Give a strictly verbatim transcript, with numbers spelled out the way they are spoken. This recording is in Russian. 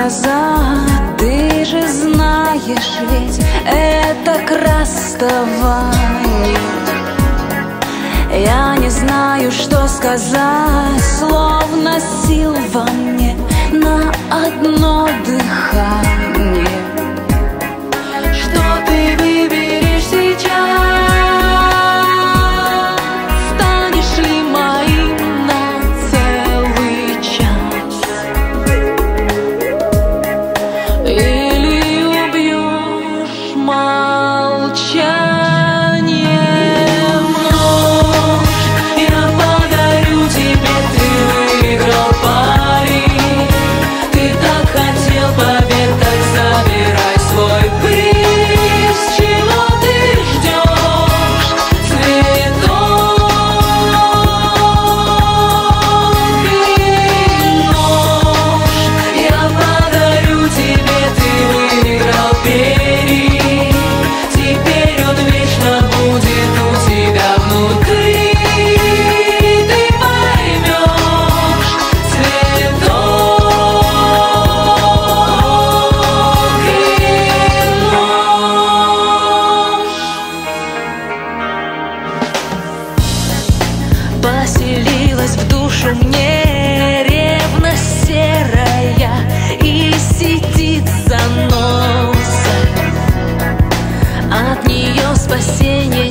глаза. Ты же знаешь, ведь это к расставанию. Я не знаю, что сказать, словно сил во мне на одно дыхание. Что ты выберешь сейчас? Станешь ли моим на целый час? Или убьешь молчанием? Нож я подарю тебе, ты выиграл пари. Ты так хотел побед, так забирай свой приз. Чего ты ждешь? Цветов и нож я подарю тебе, ты выиграл перья. Теперь он вечно будет у тебя внутри. Ты поймешь цветок и нож. Поселилась в душу мне ревность серая и сидит за носом. От нее спасения